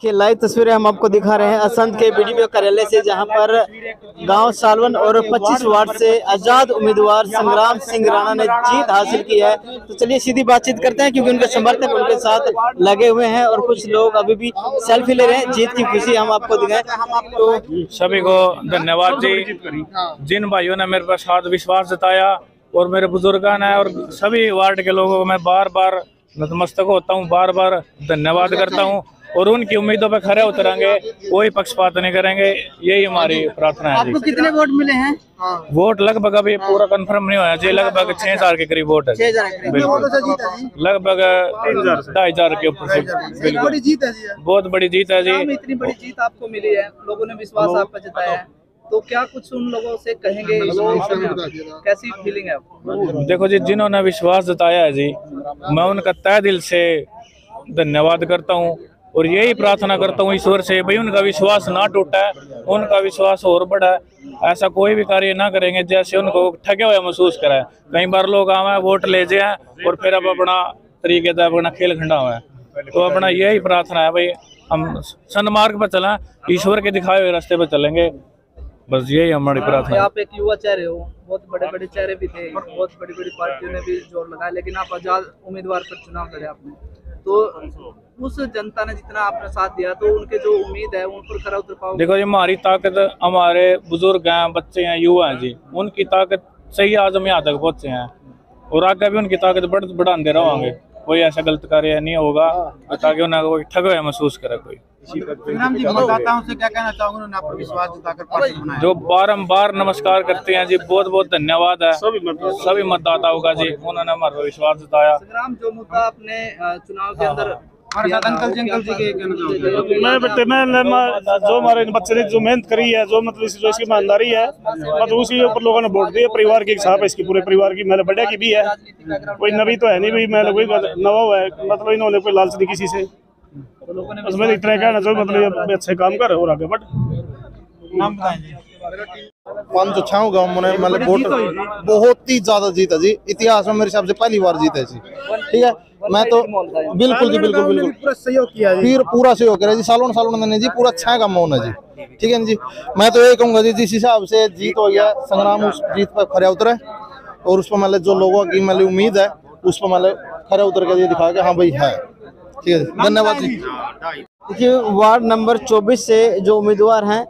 के लाइव तस्वीरें हम आपको दिखा रहे हैं असंध के बीडीपीओ कार्यालय से, जहां पर गांव सालवन और 25 वार्ड से आजाद उम्मीदवार संग्राम सिंह राणा ने जीत हासिल की है। तो चलिए सीधी बातचीत करते हैं, क्योंकि उनके समर्थक उनके साथ लगे हुए हैं और कुछ लोग अभी भी सेल्फी ले रहे हैं। जीत की खुशी हम आपको दिखाएं। तो सभी को धन्यवाद जी, जिन भाइयों ने मेरे पर साथ विश्वास जताया और मेरे बुजुर्गों ने और सभी वार्ड के लोगों को मैं बार बार नतमस्तक होता हूँ, बार बार धन्यवाद करता हूँ और उनकी उम्मीदों पर खरे उतरेंगे, कोई पक्षपात नहीं करेंगे, यही हमारी प्रार्थना है। आपको कितने वोट मिले हैं? वोट लगभग अभी पूरा कंफर्म नहीं होया जी, लगभग 6000 के करीब वोट है, लगभग 2500 के ऊपर से। बड़ी जीत है जी, बहुत बड़ी जीत है जी। इतनी बड़ी जीत आपको मिली है, लोगों ने विश्वास आप पर जताया है, तो क्या कुछ उन लोगों से कहेंगे? कैसी फीलिंग है आपको? देखो जी, जिन्होंने विश्वास जताया है जी, मैं उनका तहे दिल से धन्यवाद करता हूँ और यही प्रार्थना करता हूँ ईश्वर से, भाई उनका विश्वास ना टूटा है, उनका विश्वास और बढ़ा है, ऐसा कोई भी कार्य ना करेंगे जैसे उनको ठगे हुए महसूस कराए। कई बार लोग आवे वोट ले जाए और फिर अब अपना तरीके से अपना खेल खंडा हुआ है। तो अपना यही प्रार्थना है भाई, हम सन्मार्ग पर चलें, ईश्वर के दिखाए हुए रास्ते पर चलेंगे, बस यही हमारी प्रार्थना है। आप एक युवा चेहरे हो, बहुत बड़े बड़े चेहरे भी थे, बहुत बड़ी बड़ी पार्टियों ने भी जोर लगाया, लेकिन आप आजाद उम्मीदवार पर चुनाव लड़े आपने, तो उस जनता ने जितना आपने साथ दिया, तो उनके जो उम्मीद है उन पर खरा उतर पाओगे? देखो जी, हमारी ताकत हमारे बुजुर्ग हैं, बच्चे हैं, युवा हैं जी, उनकी ताकत से ही आज हम यहाँ तक पहुँचे हैं और आगे भी उनकी ताकत बढ़ाते रहेंगे। कोई ऐसा गलत कार्य नहीं होगा ताकि उन्हें कोई ठग हुआ महसूस करे। कोई मतदाताओं से क्या कहना चाहोगे, उन्होंने आप पर विश्वास जताकर पार्टी बनाया, जो बारंबार नमस्कार करते हैं जी, बहुत बहुत धन्यवाद है सभी मतदाताओं का जी, उन्होंने हमारे पर विश्वास जताया। संग्राम, जो मुद्दा अपने चुनाव के अंदर अंकल जी के जो हमारे बच्चे ने जो मेहनत करी है, जो मतलब जो इसकी ईमानदारी है, मतलब उसी ऊपर लोगों ने वोट दिया। परिवार की एक साहब है, इसकी पूरे परिवार की, मेरे बड़े की भी है, कोई नवी तो है नहीं भाई, मैं कोई नवा हुआ है, मतलब इन्होंने कोई लालच नहीं किसी से, बस मैंने इतना कहना चाहिए, मतलब अच्छे काम कर और आगे बढ़। नाम बताएं? 506 गाँव में मतलब वोट बहुत ही ज्यादा जीत है जी, इतिहास में मेरे हिसाब से पहली बार जीत है जी। ठीक है, मैं तो बिल्कुल जी बिल्कुल पूरा सहयोग किया फिर पूरा सहयोग करा जी, सालों ने जी पूरा 6 गाँव होना जी। ठीक है जी, मैं तो यही कहूँगा जी, जिस हिसाब से जीत हो गया, संग्राम उस जीत पर खरे उतरे और उस पर मतलब जो लोगों की मतलब उम्मीद है उस पर मतलब खरे उतर के दिखा के हाँ भाई है। ठीक है, धन्यवाद जी। देखिए, वार्ड नंबर 24 से जो उम्मीदवार हैं,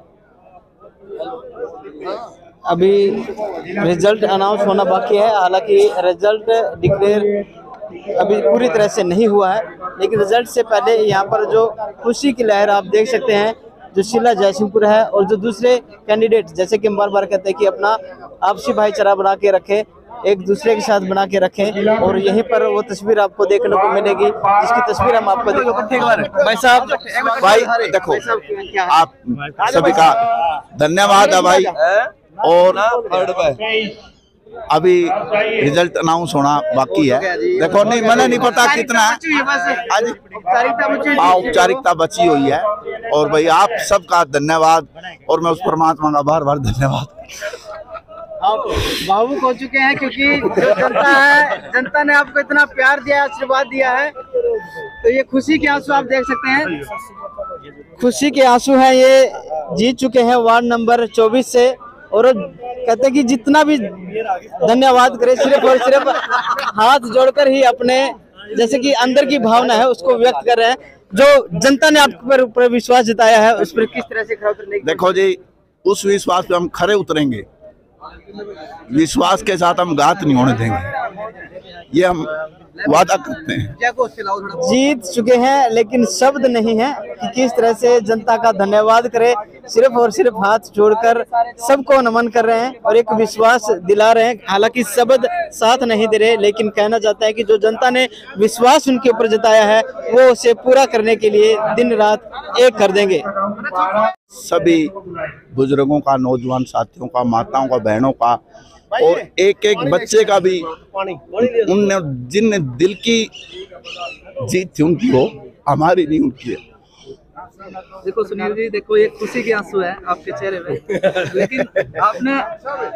अभी रिजल्ट अनाउंस होना बाकी है। हालांकि रिजल्ट डिक्लेयर अभी पूरी तरह से नहीं हुआ है, लेकिन रिजल्ट से पहले यहाँ पर जो खुशी की लहर आप देख सकते हैं, जो शीला जयसिंहपुर है और जो दूसरे कैंडिडेट, जैसे कि हम बार बार कहते हैं कि अपना आपसी भाईचारा बना के रखें, एक दूसरे के साथ बना के रखें, और यहीं पर वो तस्वीर आपको देखने को मिलेगी, जिसकी तस्वीर हम आपको भाई साहब, भाई देखो, आप सभी का धन्यवाद है भाई। और अभी रिजल्ट अनाउंस होना बाकी है, देखो नहीं मैंने नहीं पता कितना आज औपचारिकता बची हुई है, और भाई आप सबका धन्यवाद और मैं उस परमात्मा का बार बार धन्यवाद। आप भावुक हो चुके हैं, क्योंकि जो जनता है, जनता ने आपको इतना प्यार दिया, आशीर्वाद दिया है, तो ये खुशी के आंसू आप देख सकते हैं, खुशी के आंसू हैं। ये जीत चुके हैं वार्ड नंबर 24 से, और कहते हैं कि जितना भी धन्यवाद करे, सिर्फ और सिर्फ हाथ जोड़कर ही अपने जैसे कि अंदर की भावना है उसको व्यक्त कर रहे हैं। जो जनता ने आप पर विश्वास जताया है, उस पर किस तरह से खरा उतरने की? देखो जी, उस विश्वास पे हम खरे उतरेंगे, विश्वास के साथ हम घात नहीं होने देंगे, ये हम वादा करते हैं। जीत चुके हैं, लेकिन शब्द नहीं है कि किस तरह से जनता का धन्यवाद करें, सिर्फ और सिर्फ हाथ जोड़कर सबको नमन कर रहे हैं और एक विश्वास दिला रहे हैं। हालांकि शब्द साथ नहीं दे रहे, लेकिन कहना चाहता है कि जो जनता ने विश्वास उनके ऊपर जताया है, वो उसे पूरा करने के लिए दिन रात एक कर देंगे। सभी बुजुर्गों का, नौजवान साथियों का, माताओं का, बहनों का और एक एक बच्चे का भी, उनने जिन दिल की जीत थी उनकी, हो हमारी नहीं, उनकी है। देखो सुनील जी, देखो ये खुशी के आंसू है आपके चेहरे में, लेकिन आपने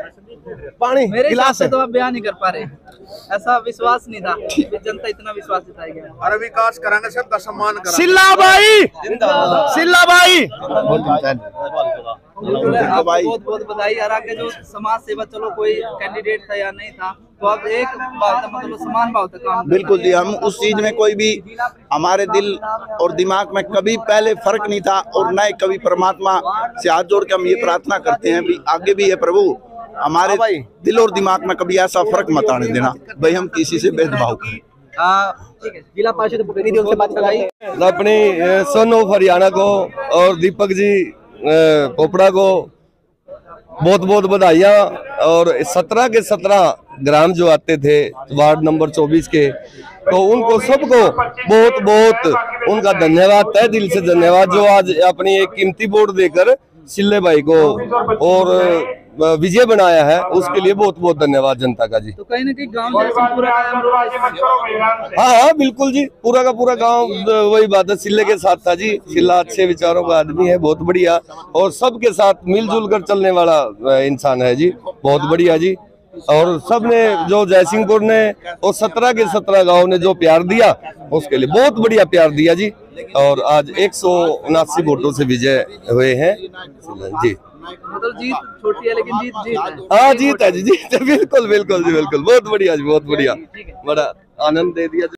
पानी मेरे हिसाब गिलास से है। तो आप बयान नहीं कर पा रहे, ऐसा विश्वास नहीं था कि जनता इतना विश्वास जताएगी। और विकास करांगे, सबका सम्मान करांगे। सिल्ला भाई, सिल्ला भाई। बिल्कुल, आपको बहुत बहुत बधाई। और आगे जो समाज सेवा, चलो कोई कैंडिडेट था या नहीं था, तो आप एक बात मतलब समान भाव तक काम। बिल्कुल जी, हम उस चीज में कोई भी हमारे दिल और दिमाग में कभी पहले फर्क नहीं था, और न कभी परमात्मा से हाथ जोड़ के हम ये प्रार्थना करते हैं भी आगे भी है प्रभु, हमारे दिल और दिमाग में कभी ऐसा फर्क मत आने देना भाई हम किसी से भेदभाव करें। ठीक है, जिला पार्षद प्रतिनिधियों से बात कराई। अपनी सन ऑफ हरियाणा को और दीपक जी पोपड़ा को बहुत बहुत बधाइयाँ। और 17 के 17 ग्राम जो आते थे वार्ड नंबर 24 के, तो उनको सबको बहुत बहुत उनका धन्यवाद, तहे दिल से धन्यवाद, जो आज अपनी एक कीमती वोट देकर सिल्ले भाई को और विजय बनाया है, उसके लिए बहुत बहुत धन्यवाद जनता का जी। तो कहीं ना कहीं गांव जैसे पूरा हाँ बिल्कुल जी, पूरा का पूरा गांव वही बात है, सिल्ले के साथ था जी। सिल्ला अच्छे विचारों का आदमी है, बहुत बढ़िया, और सबके साथ मिलजुल कर चलने वाला इंसान है जी, बहुत बढ़िया जी। और सबने जो जयसिंहपुर ने और 17 के 17 गांव ने जो प्यार दिया, उसके लिए बहुत बढ़िया प्यार दिया जी। और आज 179 वोटों से विजय हुए हैं जी। मतलब जीत छोटी है लेकिन जीत जीत है। हाँ जीत है जी, जीत है, बिल्कुल बिल्कुल जी, बिल्कुल, बहुत बढ़िया जी, बहुत बढ़िया, बड़ा आनंद दे दिया।